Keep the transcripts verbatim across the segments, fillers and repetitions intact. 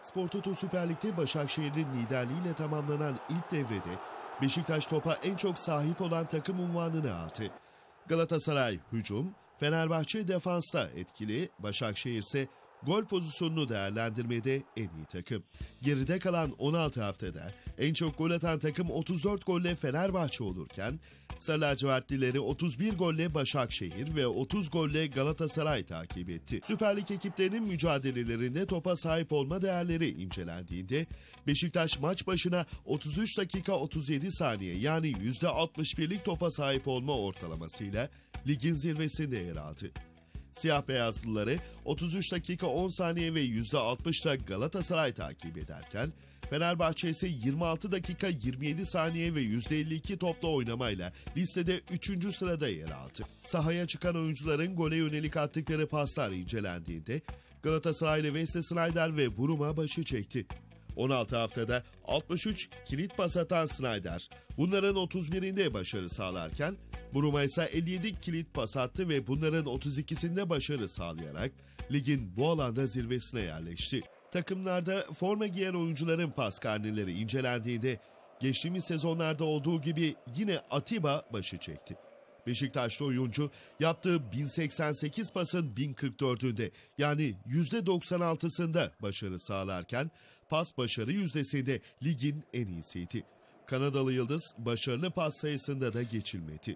Spor Toto Süper Lig'de Başakşehir'in liderliğiyle tamamlanan ilk devrede Beşiktaş topa en çok sahip olan takım unvanını aldı. Galatasaray hücum, Fenerbahçe defansta etkili, Başakşehir ise gol pozisyonunu değerlendirmede en iyi takım. Geride kalan on altı haftada en çok gol atan takım otuz dört golle Fenerbahçe olurken, Sarı lacivertlileri otuz bir golle Başakşehir ve otuz golle Galatasaray takip etti. Süper Lig ekiplerinin mücadelelerinde topa sahip olma değerleri incelendiğinde, Beşiktaş maç başına otuz üç dakika otuz yedi saniye yani yüzde altmış birlik topa sahip olma ortalamasıyla ligin zirvesinde yer aldı. Siyah beyazlıları otuz üç dakika on saniye ve yüzde altmışla Galatasaray takip ederken, Fenerbahçe ise yirmi altı dakika yirmi yedi saniye ve yüzde elli iki topla oynamayla listede üçüncü sırada yer aldı. Sahaya çıkan oyuncuların gole yönelik attıkları paslar incelendiğinde Galatasaraylı Wesley Sneijder ve Buruma başı çekti. on altı haftada altmış üç kilit pas atan Sneijder, bunların otuz birinde başarı sağlarken, Buruma ise elli yedi kilit pas attı ve bunların otuz ikisinde başarı sağlayarak ligin bu alanda zirvesine yerleşti. Takımlarda forma giyen oyuncuların pas karneleri incelendiğinde geçtiğimiz sezonlarda olduğu gibi yine Atiba başı çekti. Beşiktaşlı oyuncu yaptığı bin seksen sekiz pasın bin kırk dördünde yani yüzde doksan altısında başarı sağlarken pas başarı yüzdesinde ligin en iyisiydi. Kanadalı yıldız başarılı pas sayısında da geçilmedi.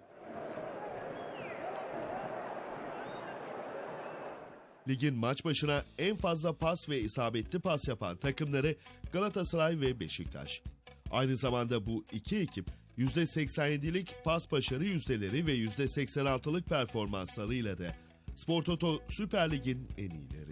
Ligin maç başına en fazla pas ve isabetli pas yapan takımları Galatasaray ve Beşiktaş. Aynı zamanda bu iki ekip yüzde seksen yedilik pas başarı yüzdeleri ve yüzde seksen altılık performanslarıyla da Spor Toto Süper Lig'in en iyileri.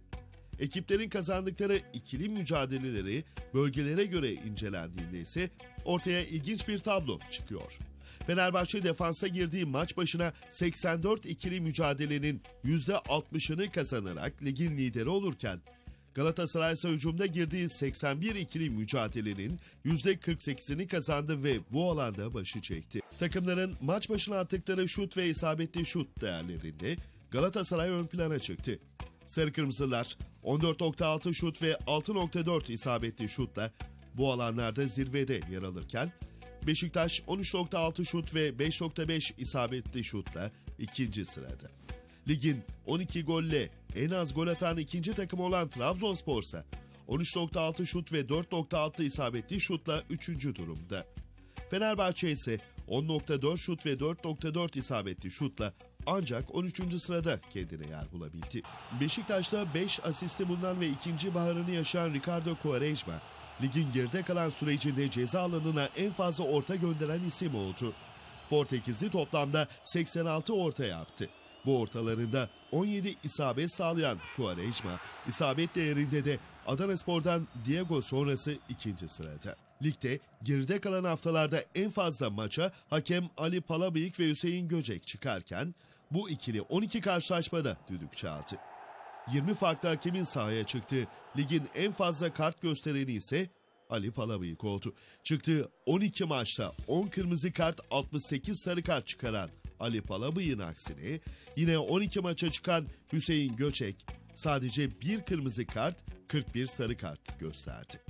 Ekiplerin kazandıkları ikili mücadeleleri bölgelere göre incelendiğinde ise ortaya ilginç bir tablo çıkıyor. Fenerbahçe defansa girdiği maç başına seksen dört ikili mücadelenin yüzde altmışını kazanarak ligin lideri olurken, Galatasaray ise hücumda girdiği seksen bir ikili mücadelenin yüzde kırk sekizini kazandı ve bu alanda başı çekti. Takımların maç başına attıkları şut ve isabetli şut değerlerinde Galatasaray ön plana çıktı. Sarı Kırmızılar on dört nokta altı şut ve altı nokta dört isabetli şutla bu alanlarda zirvede yer alırken, Beşiktaş on üç nokta altı şut ve beş nokta beş isabetli şutla ikinci sırada. Ligin on iki golle en az gol atan ikinci takım olan Trabzonspor ise on üç nokta altı şut ve dört nokta altı isabetli şutla üçüncü durumda. Fenerbahçe ise on nokta dört şut ve dört nokta dört isabetli şutla ancak on üçüncü sırada kendine yer bulabildi. Beşiktaş'ta beş asisti bulunan ve ikinci baharını yaşayan Ricardo Quaresma, ligin geride kalan sürecinde ceza alanına en fazla orta gönderen isim oldu. Portekizli toplamda seksen altı orta yaptı. Bu ortalarında on yedi isabet sağlayan Quaresma, isabet değerinde de Adanaspor'dan Diego sonrası ikinci sırada. Ligde geride kalan haftalarda en fazla maça hakem Ali Palabıyık ve Hüseyin Göcek çıkarken, bu ikili on iki karşılaşmada düdük çaldı. yirmi farklı hakemin sahaya çıktığı ligin en fazla kart göstereni ise Ali Palabıyık oldu. Çıktığı on iki maçta on kırmızı kart, altmış sekiz sarı kart çıkaran Ali Palabıyık'ın aksine yine on iki maça çıkan Hüseyin Göçek sadece bir kırmızı kart, kırk bir sarı kart gösterdi.